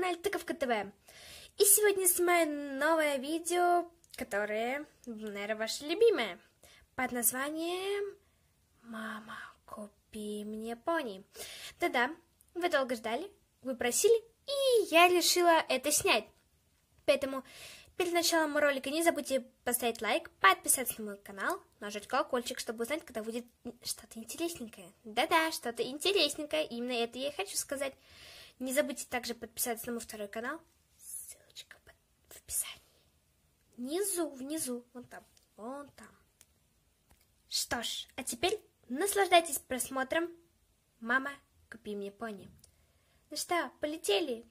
канале Тыковка ТВ. И сегодня снимаю новое видео, которое, наверное, ваше любимое, под названием «Мама, купи мне пони». Да-да, вы долго ждали, вы просили, и я решила это снять. Поэтому перед началом ролика не забудьте поставить лайк, подписаться на мой канал, нажать колокольчик, чтобы узнать, когда будет что-то интересненькое. Да-да, что-то интересненькое, именно это я и хочу сказать. Не забудьте также подписаться на мой второй канал. Ссылочка в описании. Внизу, вон там, вон там. Что ж, а теперь наслаждайтесь просмотром «Мама, купи мне пони». Ну что, полетели?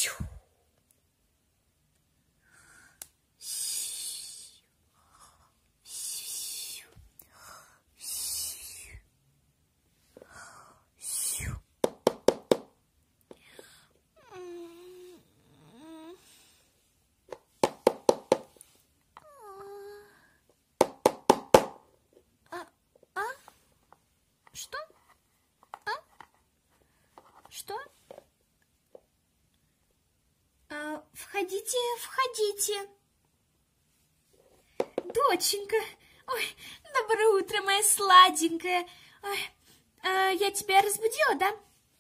Что? Что? Входите, входите. Доченька, ой, доброе утро, моя сладенькая. Ой, я тебя разбудила, да?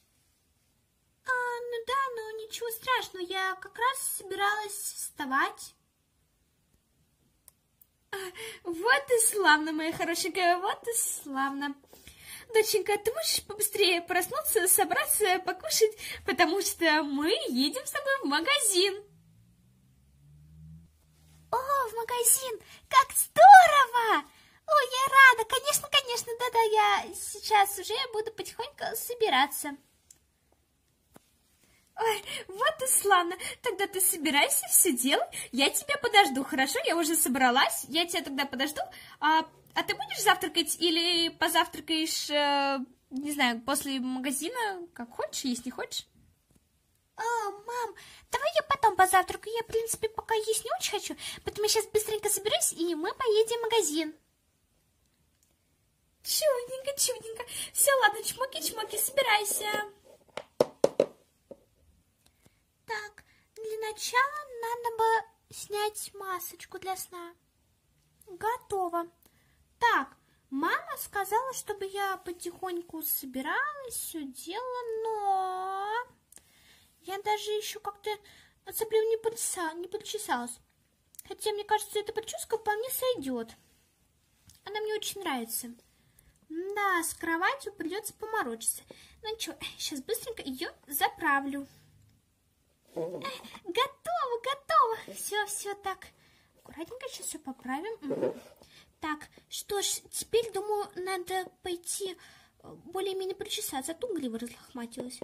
Ну да, но ничего страшного, я как раз собиралась вставать. Вот и славно, моя хорошенькая, вот и славно. Доченька, ты можешь побыстрее проснуться, собраться, покушать, потому что мы едем с тобой в магазин. О, в магазин! Как здорово! Ой, я рада, конечно, да-да, я сейчас уже буду потихоньку собираться. Ой, вот и славно. Тогда ты собирайся, все делай, я тебя подожду, хорошо? Я уже собралась, я тебя тогда подожду. А ты будешь завтракать или позавтракаешь, не знаю, после магазина, как хочешь, если хочешь? Мам, давай я потом позавтракаю, я, в принципе, пока есть не очень хочу, поэтому я сейчас быстренько соберусь, и мы поедем в магазин. Чудненько. Все, ладно, чмоки, собирайся. Так, для начала надо бы снять масочку для сна. Готово. Так, мама сказала, чтобы я потихоньку собиралась, все делала, но я даже еще как-то от соплей не подчесалась. Хотя, мне кажется, эта прическа вполне сойдет. Она мне очень нравится. Да, с кроватью придется поморочиться. Ну ничего, сейчас быстренько ее заправлю. Готово. Все так. Аккуратненько сейчас все поправим. Так, что ж, теперь, думаю, надо пойти более-менее причесаться, а то грива разлохматилась.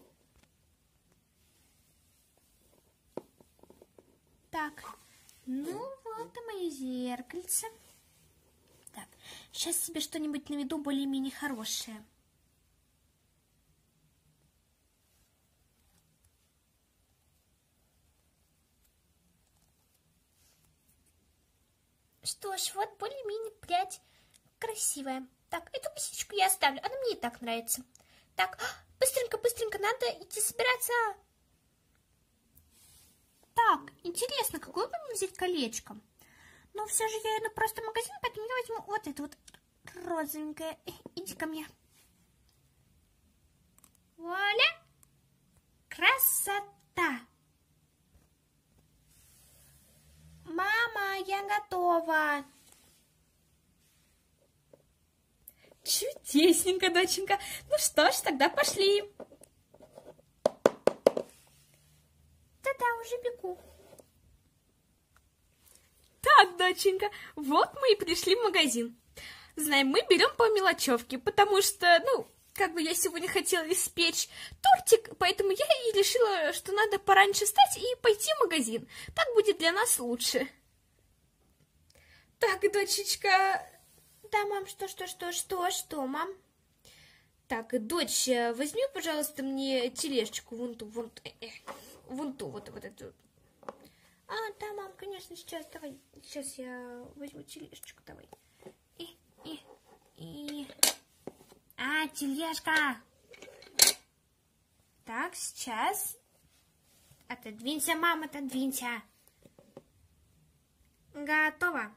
Так, ну вот и мое зеркальце. Так, сейчас себе что-нибудь наведу более-менее хорошее. Что ж, вот более-менее прядь красивая. Так, эту косичку я оставлю, она мне и так нравится. Так, быстренько, надо идти собираться. Так, интересно, какое бы мне взять колечко? Но все же я иду просто в магазин, поэтому я возьму вот это вот розовенькое. Иди ко мне. Вуаля! Красота! Мама, я готова. Чудесненько, доченька. Ну что ж, тогда пошли. Да-да, уже бегу. Так, доченька, вот мы и пришли в магазин. Знаем, мы берем по мелочевке, потому что, как бы я сегодня хотела испечь тортик, поэтому я и решила, что надо пораньше встать и пойти в магазин. Так будет для нас лучше. Так, дочечка... Да, мам, что, мам? Так, дочь, возьми, пожалуйста, мне тележечку, вон ту, вот эту. Да, мам, конечно, сейчас, давай, сейчас я возьму тележечку, давай. Тележка. Так, сейчас. Отодвинься, мама, отодвинься. Готово.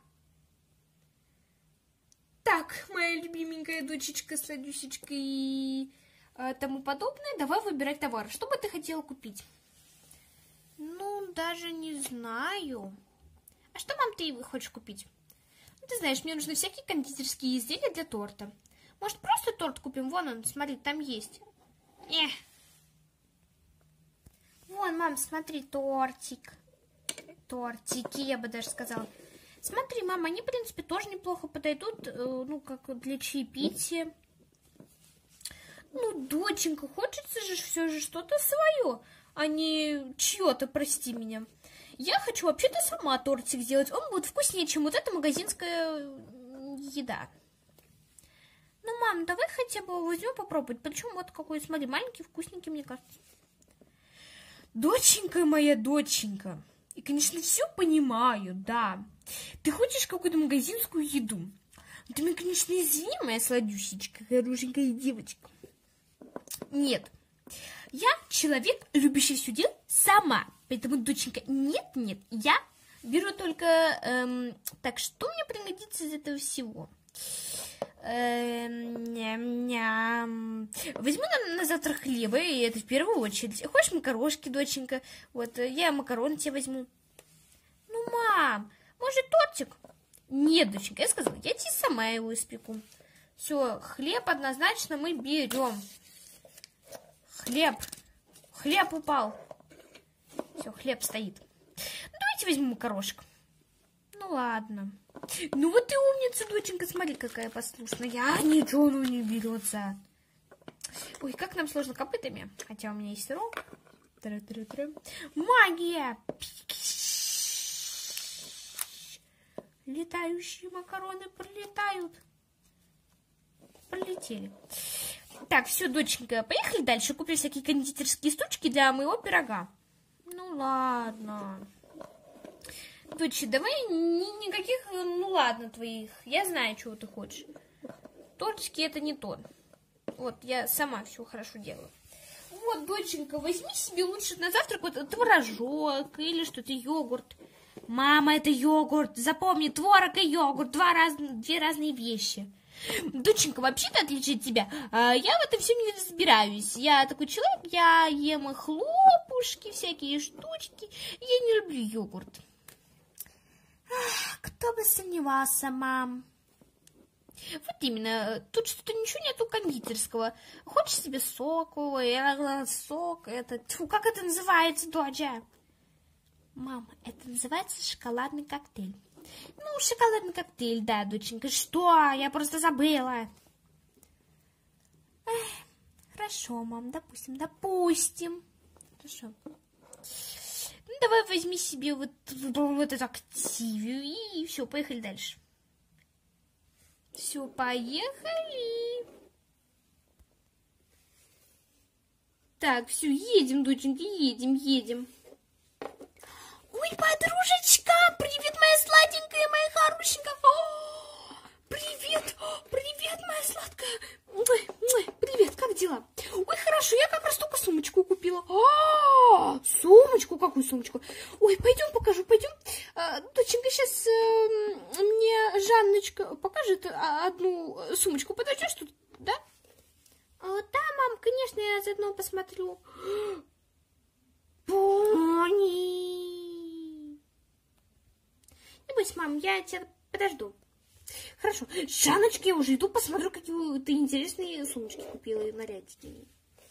Так, моя любименькая дочечка, сладюсечка и тому подобное, давай выбирать товар. Что бы ты хотела купить? Ну, даже не знаю. А что, мам, ты хочешь купить? Ну, ты знаешь, мне нужны всякие кондитерские изделия для торта. Может, просто торт купим? Вон он, смотри, там есть. Вон, мам, смотри, тортик. Тортики, я бы даже сказала. Смотри, мама, они, в принципе, тоже неплохо подойдут, ну, как для чаепития. Ну, доченька, хочется же все же что-то свое, а не чье-то, прости меня. Я хочу вообще-то сама тортик сделать. Он будет вкуснее, чем вот эта магазинская еда. Ну, мам, давай хотя бы возьмем попробовать. Причем вот какой, смотри, маленький, вкусненький, мне кажется. Доченька моя, доченька. И, конечно, все понимаю, да. Ты хочешь какую-то магазинскую еду. Ты меня, конечно, извини, моя сладюсечка, хорошенькая девочка. Нет. Я человек, любящий все делать сама. Поэтому, доченька, нет, я беру только... так, что мне пригодится из этого всего? Возьму на завтрак хлеба, и это в первую очередь. Хочешь макарошки, доченька? Вот, я макароны тебе возьму. Ну, мам, может, тортик? Нет, доченька, я сказала, я тебе сама его испеку. Все, хлеб однозначно мы берем. Хлеб упал. Все, хлеб стоит. Давайте возьмем макарошек. Ну, ладно. Ну, вот ты умница, доченька, смотри, какая послушная. А ничего, ну, не берется. Ой, как нам сложно копытами. Хотя у меня есть рог. Магия! Летающие макароны пролетают. Пролетели. Так, все, доченька, поехали дальше. Купим всякие кондитерские штучки для моего пирога. Ну, ладно. Дочь, давай никаких, ну ладно, твоих. Я знаю, чего ты хочешь. Тортики это не то. Вот, я сама все хорошо делаю. Вот, доченька, возьми себе лучше на завтрак вот творожок или что-то, йогурт. Мама, это йогурт. Запомни, творог и йогурт. Две разные вещи. Доченька, вообще-то, отличие от тебя, я в этом всем не разбираюсь. Я такой человек, я ем хлопушки, всякие штучки. Я не люблю йогурт. Кто бы сомневался, мам. Вот именно, тут что-то ничего нету кондитерского. Хочешь себе сок, сок, как это называется, доча? Мама, это называется шоколадный коктейль. Ну, шоколадный коктейль, да, доченька. Что? Я просто забыла. Хорошо, мам, допустим. Хорошо. Ну, давай возьми себе вот эту активию и все, поехали дальше. Все, поехали. Так, все, едем, доченька, едем. Ой, подружечка, привет, моя сладенькая, моя хорошенькая. Привет, моя сладкая. Привет, как дела? Ой, хорошо, я как раз только сумочку купила. Сумочку? Какую сумочку? Ой, пойдем покажу, пойдем. Доченька, сейчас мне Жанночка покажет одну сумочку. Подождешь тут, да? Да, мам, конечно, я заодно посмотрю. Пони. Не бойся, мам, я тебя подожду. Хорошо. Жанночка, я уже иду, посмотрю, какие ты интересные сумочки купила и нарядики.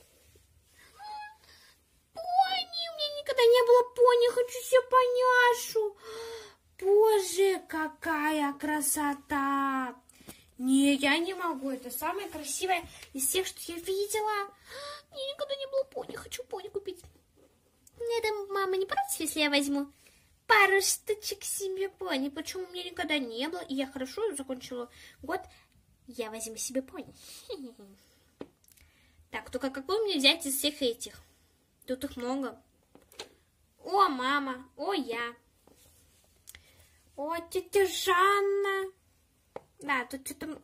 Пони, у меня никогда не было пони, хочу себе поняшу. Боже, какая красота. Не, я не могу, это самое красивое из всех, что я видела. Мне никогда не было пони, хочу пони купить. Это мама не против, если я возьму пару штучек себе пони, почему у меня никогда не было, и я хорошо закончила год, я возьму себе пони. Так, только какой мне взять из всех этих? Тут их много. О, мама, о, я. О, тетя Жанна. Да, тут что-то...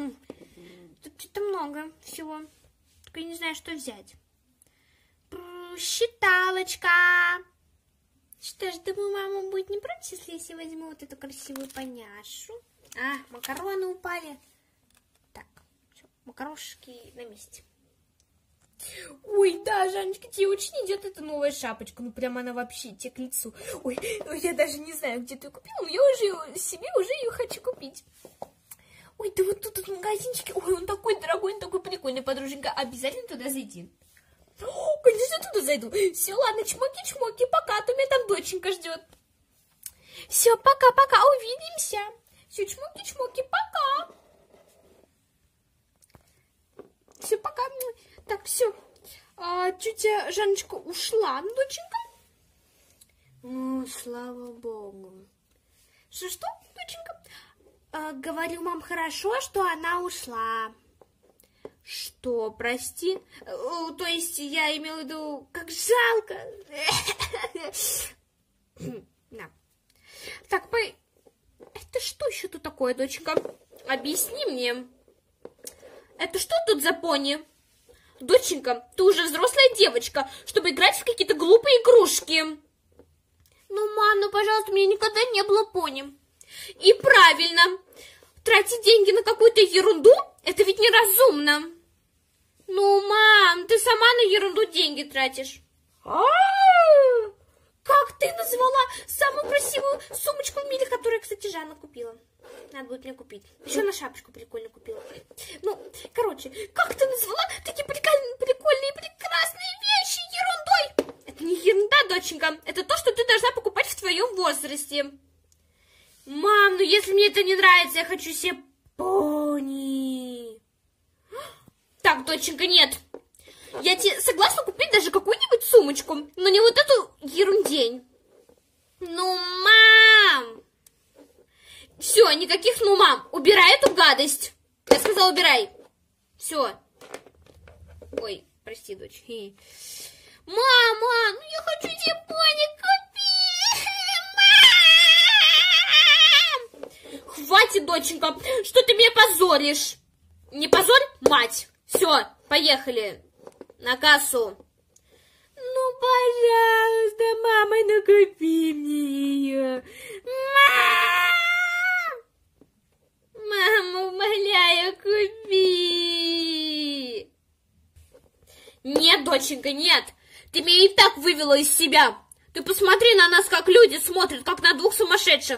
Тут что-то много всего. Только я не знаю, что взять. считалочка. Что ж, думаю, мама будет не против, если я возьму вот эту красивую поняшу. А, макароны упали. Так, все, макарошки на месте. Ой, да, Жанночка, тебе очень идет эта новая шапочка. Ну, прям она вообще тебе к лицу. Ой, я даже не знаю, где ты ее купила, но я уже себе ее хочу купить. Ой, да вот тут в магазинчике. Ой, он такой дорогой, он такой прикольный, подруженька. Обязательно туда зайди. О, конечно, туда зайду. Все, ладно, чмоки-чмоки, пока, а то меня там доченька ждет. Все, пока-пока, увидимся. Все, чмоки-чмоки, пока. Все, пока. Так, все. Тетя Жанночка ушла, доченька? Ну, слава богу. Что, доченька? Говорю, мам, хорошо, что она ушла. Что, прости? То есть я имела в виду, как жалко. Да. Так, это что еще тут такое, доченька? Объясни мне. Это что тут за пони? Доченька, ты уже взрослая девочка, чтобы играть в какие-то глупые игрушки. Ну, мам, ну, пожалуйста, у меня никогда не было пони. И правильно. Тратить деньги на какую-то ерунду, это ведь неразумно. Ну, мам, ты сама на ерунду деньги тратишь. Как ты назвала самую красивую сумочку в мире, которую, кстати, Жанна купила? Надо будет мне купить. Еще на шапочку прикольно купила. Ну, короче, как ты назвала такие прикольные, прекрасные вещи ерундой? Это не ерунда, доченька. Это то, что ты должна покупать в твоем возрасте. Мам, ну если мне это не нравится, я хочу себе пони. Так, доченька, нет. Я тебе согласна купить даже какую-нибудь сумочку, но не вот эту ерундень. Ну, мам! Все, никаких ну, мам. Убирай эту гадость. Я сказала, убирай. Все. Ой, прости, дочь. Мама, ну я хочу тебе пони купить. Мам! Хватит, доченька, что ты меня позоришь. Не позорь, мать. Все, поехали. На кассу. Ну, пожалуйста, мама, ну купи мне ее. Мама, умоляю, купи. Нет, доченька, нет. Ты меня и так вывела из себя. Ты посмотри на нас, как люди смотрят, как на двух сумасшедших.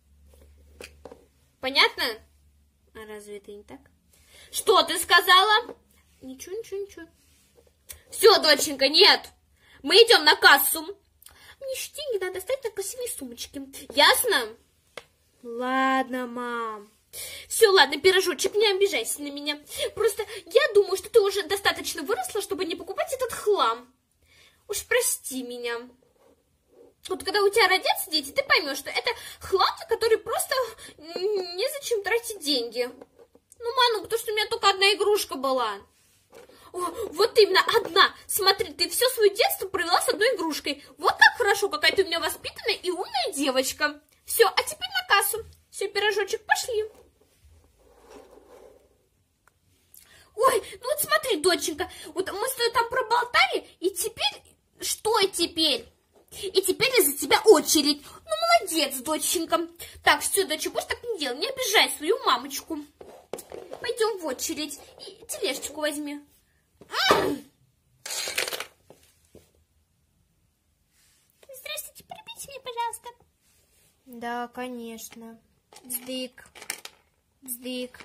Понятно? А разве это не так? Что ты сказала? Ничего, ничего, ничего. Все, доченька, нет. Мы идем на кассу. Мне еще деньги надо оставить на красивые сумочки. Ясно? Ладно, мам. Все, ладно, пирожочек, не обижайся на меня. Просто я думаю, что ты уже достаточно выросла, чтобы не покупать этот хлам. Уж прости меня. Вот когда у тебя родятся дети, ты поймешь, что это хлам, за который просто незачем тратить деньги. Ну, мам, потому что у меня только одна игрушка была. О, вот именно одна. Смотри, ты все свое детство провела с одной игрушкой. Вот как хорошо, какая ты у меня воспитанная и умная девочка. Все, а теперь на кассу. Все, пирожочек, пошли. Ой, ну вот смотри, доченька, вот мы с тобой там проболтали, и теперь... Что теперь? И теперь из-за тебя очередь. Ну, молодец, доченька. Так, все, доча, больше так не делай, не обижай свою мамочку. Пойдем в очередь и тележечку возьми. Здравствуйте, прибейте меня, пожалуйста. Да, конечно. Вздык. Вздык.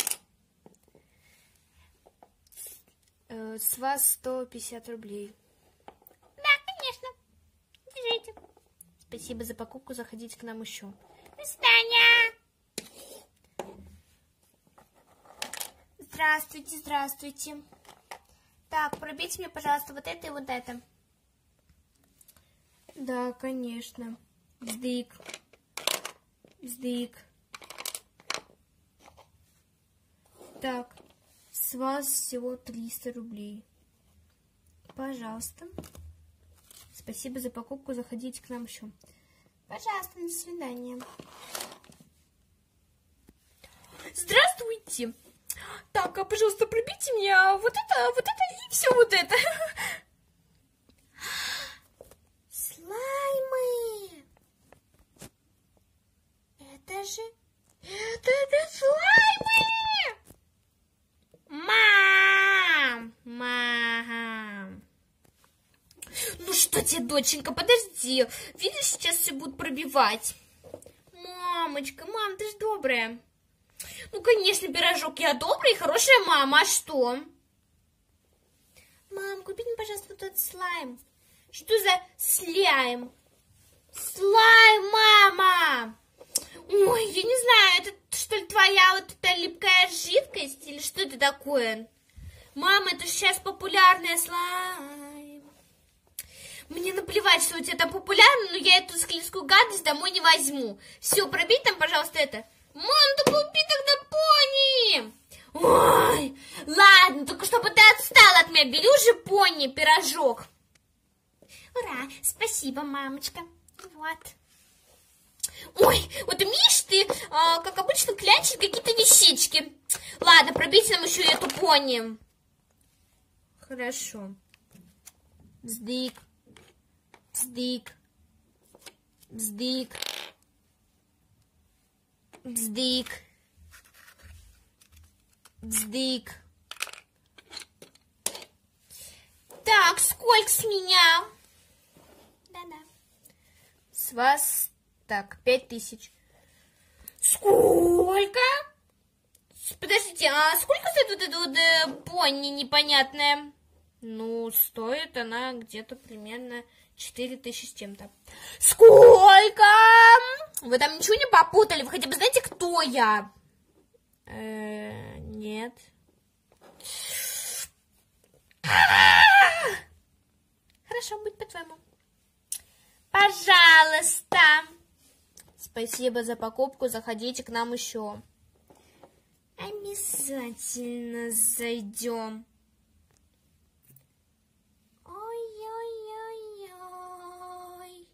С вас 150 рублей. Да, конечно. Держите. Спасибо за покупку, заходите к нам еще. До свидания. Здравствуйте, здравствуйте. Так, пробейте мне, пожалуйста, вот это и вот это. Да, конечно. Вздык. Вздык. Так, с вас всего 300 рублей. Пожалуйста. Спасибо за покупку, заходите к нам еще. Пожалуйста, до свидания. Здравствуйте. Так, а, пожалуйста, пробейте мне вот это и все вот это. Катя, доченька, подожди. Видишь, сейчас все будут пробивать. Мамочка, мам, ты ж добрая. Ну, конечно, пирожок, я добрая и хорошая мама, а что? Мам, купи мне, пожалуйста, вот этот слайм. Что за слайм? Слайм, мама! Ой, я не знаю, это что ли твоя вот эта липкая жидкость? Или что это такое? Мама, это же сейчас популярная слайм. Мне наплевать, что у тебя там популярно, но я эту склизкую гадость домой не возьму. Все, пробей там, пожалуйста, это. Мам, да купи тогда пони. Ой, ладно, только чтобы ты отстала от меня. Бери уже пони, пирожок. Ура, спасибо, мамочка. Вот. Ой, вот умеешь ты, как обычно, клянчить какие-то вещички. Ладно, пробейте нам еще и эту пони. Хорошо. Бздык. Бздык. Бздык. Бздык. Бздык. Так, сколько с меня? Да-да. С вас, так, 5000. Сколько? Подождите, а сколько стоит вот эта вот пони непонятная? Ну, стоит она где-то примерно 4000 с чем-то. Сколько? Вы там ничего не попутали? Вы хотя бы знаете, кто я? Нет. Хорошо, будь по-твоему. Пожалуйста. Спасибо за покупку. Заходите к нам еще. Обязательно зайдем. Ой-ой-ой-ой.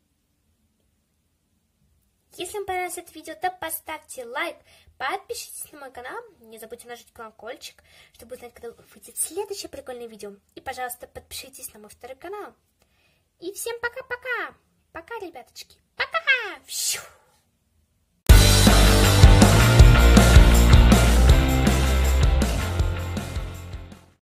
Если вам понравилось это видео, то поставьте лайк, подпишитесь на мой канал, не забудьте нажать колокольчик, чтобы узнать, когда выйдет следующее прикольное видео. И, пожалуйста, подпишитесь на мой второй канал. И всем пока-пока. Пока, ребяточки. Пока. Фью.